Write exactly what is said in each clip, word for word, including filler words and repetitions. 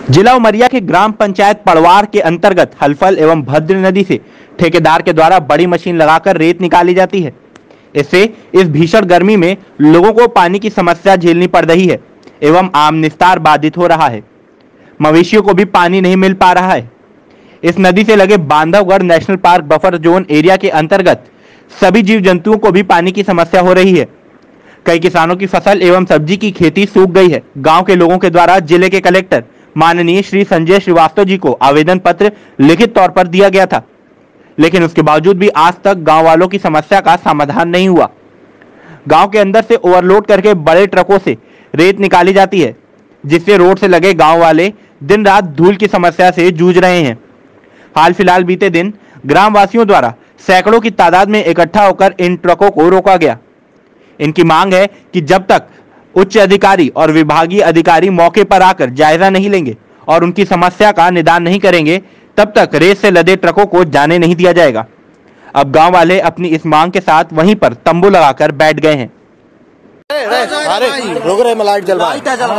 जिला उमरिया के ग्राम पंचायत पड़वार के अंतर्गत हलफल एवं भद्र नदी से ठेकेदार के द्वारा बड़ी मशीन लगाकर रेत निकाली जाती है। इससे इस भीषण गर्मी में लोगों को पानी की समस्या झेलनी पड़ रही है एवं आम निस्तार बाधित हो रहा है। मवेशियों को भी पानी नहीं मिल पा रहा है। इस नदी से लगे Bandhavgarh national park buffer zone area के अंतर्गत सभी जीव जंतुओं को भी पानी की समस्या हो रही है। कई किसानों की फसल एवं सब्जी की खेती सूख गई है। गांव के लोगों के द्वारा जिले के कलेक्टर माननीय श्री संजय श्रीवास्तव जी को आवेदन पत्र लिखित तौर पर दिया गया था, लेकिन उसके बावजूद भी आज तक गांव वालों की समस्या का समाधान नहीं हुआ। गांव के अंदर से ओवरलोड करके बड़े ट्रकों से रेत निकाली जाती है, जिससे रोड से लगे गांव वाले दिन रात धूल की समस्या से जूझ रहे हैं। हाल फिलहाल बीते दिन ग्रामवासियों द्वारा सैकड़ों की तादाद में इकट्ठा होकर इन ट्रकों को रोका गया। इनकी मांग है कि जब तक उच्च अधिकारी और विभागीय अधिकारी मौके पर आकर जायजा नहीं लेंगे और उनकी समस्या का निदान नहीं करेंगे, तब तक रेत से लदे ट्रकों को जाने नहीं दिया जाएगा। अब गांव वाले अपनी इस मांग के साथ वहीं पर तंबू लगाकर बैठ गए हैं। अरे रुक रहे लाइट जलवा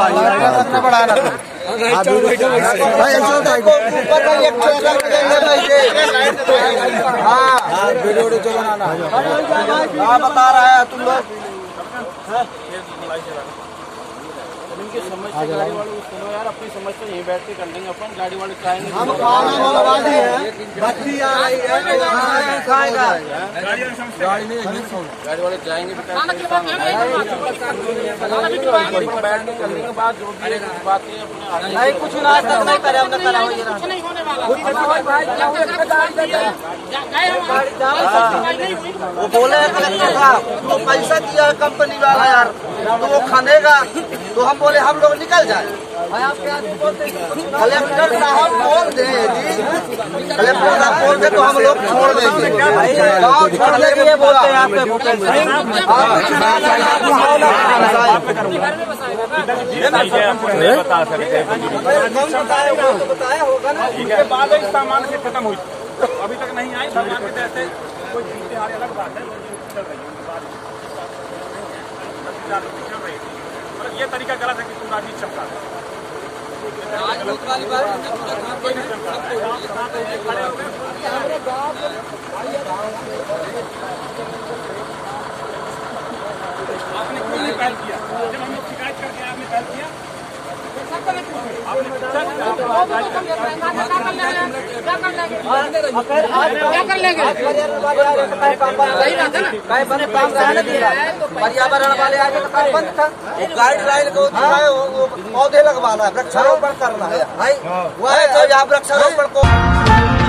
बता रहा है तुम लोग इनकी समस्या गाड़ी वालों को सुनो यार, अपनी समस्या यहीं बैठ के कर लेंगे अपन। गाड़ी वाले चाहेंगे हम गाड़ी वाले जाएंगे करने के बाद जो भी बात है कुछ नहीं करे हमने करा वो बोले कलेक्टर साहब तो पैसा दिया कंपनी वाला यार, तो वो खानेगा, तो हम बोले हम लोग निकल जाए। कलेक्टर साहब बोल दे जी, कलेक्टर साहब बोल दे तो हम लोग छोड़ देंगे, गाँव छोड़ने के लिए बोलते हैं आपके बताया होगा ना। उसके बाद एक सामान से खत्म हुई, अभी तक नहीं आई सामान के तहत कोई जीते हारे अलग बात है, चल रही है। ये तरीका गलत है कि तुम राजी चमका आपने क्यों नहीं पहल किया? जब हम लोग शिकायत करके आपने पहल किया, पर्यावरण वाले आगे तो काम बंद था। गाइडलाइन को पौधे लगवाना है, वृक्षारोपण करना है, वह है जो यहाँ वृक्षारोपण को